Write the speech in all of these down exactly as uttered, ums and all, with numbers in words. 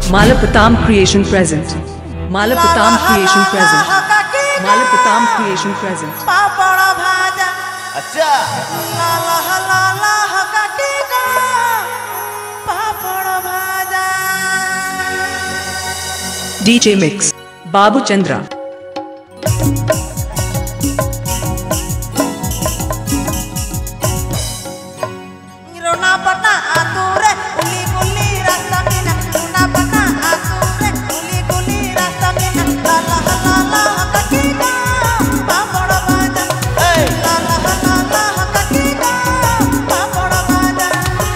Malapatam Creation present. Malapatam Creation present. Malapatam Creation present. पापड़ भाजा अच्छा ला ला ला ला हकाटी का पापड़ भाजा D J Mix. Babu Chandra. रोना पना आतुरे उली गुली रास्ता बिना रोना पना आतुरे उली गुली रास्ता बिना ला ला ला ला हकाटी का पापड़ भाजा ला ला ला ला हकाटी का पापड़ भाजा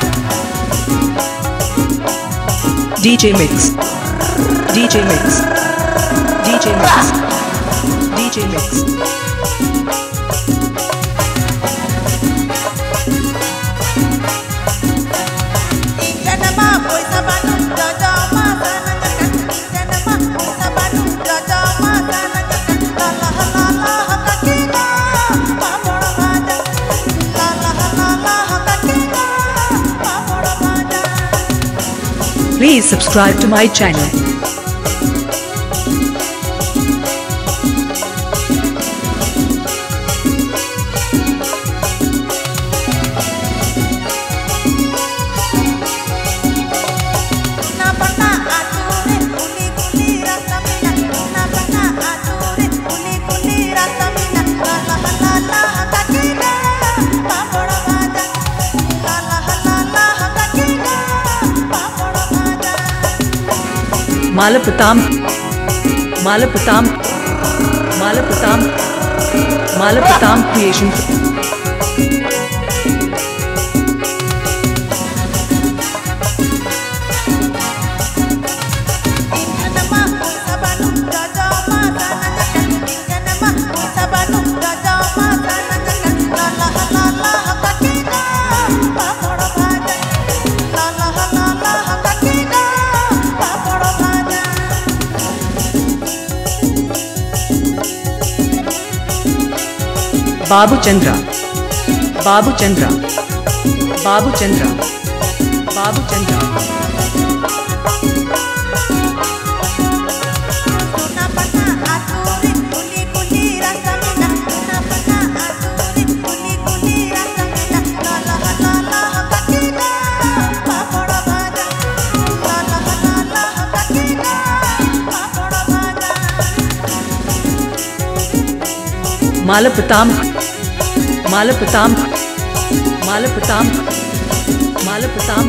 D J Mix. D J Mix. D J Mix. D J Mix. Janama poisa banu jaja mata nanjakan Janama poisa banu jaja mata nanjakan la la la la hakaki ka papad bhaja la la la la hakaki ka papad bhaja Please subscribe to my channel. na pata ature uli guli rasa mina na pata ature uli guli rasa mina la la la la hakaki ka papad bhaja la la la la hakaki ka papad bhaja Malapatam. Malapatam. Malapatam. Malapatam Creation. Janama poisa banu jaja mata nanjakan Janama poisa banu jaja mata nanjakan la la la la hakaki ka papad bhaja la la la la hakaki ka papad bhaja Babu Chandra. Babu Chandra. Babu Chandra. Babu Chandra. na pata ature uli guli rasa mina na pata ature uli guli rasa mina la la la la hakaki ka papad bhaja la la la la hakaki ka papad bhaja Malapatam. Malapatam. Malapatam. Malapatam.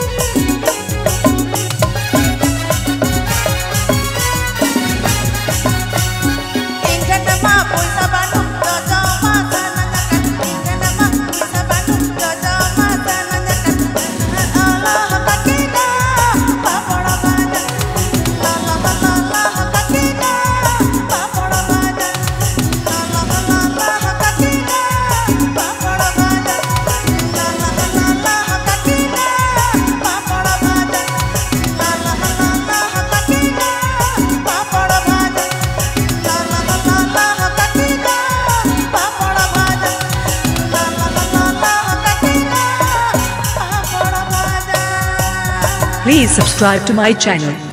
Janama poisa banu jaja mata nanjakan Janama poisa banu jaja mata nanjakan la hakaki ka papad bhaja la la la la hakaki ka papad bhaja la la la la hakaki ka papad bhaja la la la la hakaki ka papad bhaja la la la la hakaki ka papad bhaja la la la la hakaki ka papad bhaja la la la la hakaki ka papad bhaja Please subscribe to my channel.